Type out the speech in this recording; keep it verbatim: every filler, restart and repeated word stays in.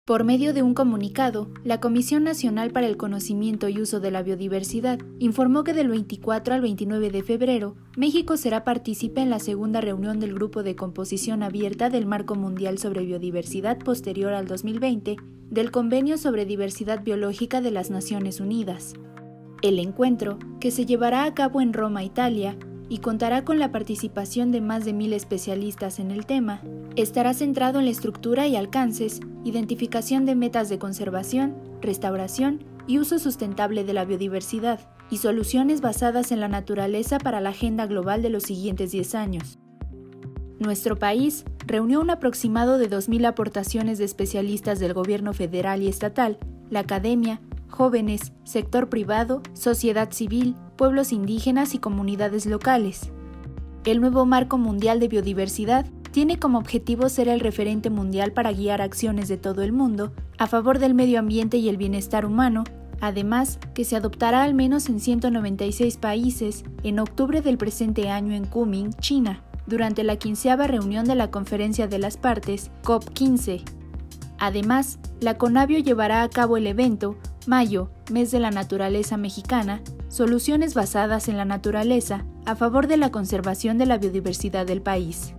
Por medio de un comunicado, la Comisión Nacional para el Conocimiento y Uso de la Biodiversidad informó que del veinticuatro al veintinueve de febrero, México será partícipe en la segunda reunión del Grupo de Composición Abierta del Marco Mundial sobre Biodiversidad posterior al dos mil veinte del Convenio sobre Diversidad Biológica de las Naciones Unidas. El encuentro, que se llevará a cabo en Roma, Italia, y contará con la participación de más de mil especialistas en el tema, estará centrado en la estructura y alcances, identificación de metas de conservación, restauración y uso sustentable de la biodiversidad, y soluciones basadas en la naturaleza para la agenda global de los siguientes diez años. Nuestro país reunió un aproximado de dos mil aportaciones de especialistas del gobierno federal y estatal, la academia, jóvenes, sector privado, sociedad civil, pueblos indígenas y comunidades locales. El nuevo Marco Mundial de Biodiversidad tiene como objetivo ser el referente mundial para guiar acciones de todo el mundo a favor del medio ambiente y el bienestar humano, además que se adoptará al menos en ciento noventa y seis países en octubre del presente año en Kunming, China, durante la quinceava reunión de la Conferencia de las Partes, COP quince. Además, la CONABIO llevará a cabo el evento Mayo, Mes de la Naturaleza Mexicana, soluciones basadas en la naturaleza a favor de la conservación de la biodiversidad del país.